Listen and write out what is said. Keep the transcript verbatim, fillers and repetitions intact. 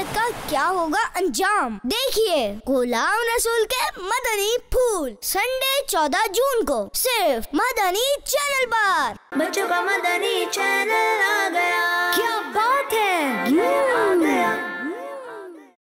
मेहनत का क्या होगा अंजाम। देखिए गुलाम रसूल के मदनी फूल, संडे चौदह जून को सिर्फ मदनी चैनल पर। बच्चों का मदनी चैनल आ गया। क्या बात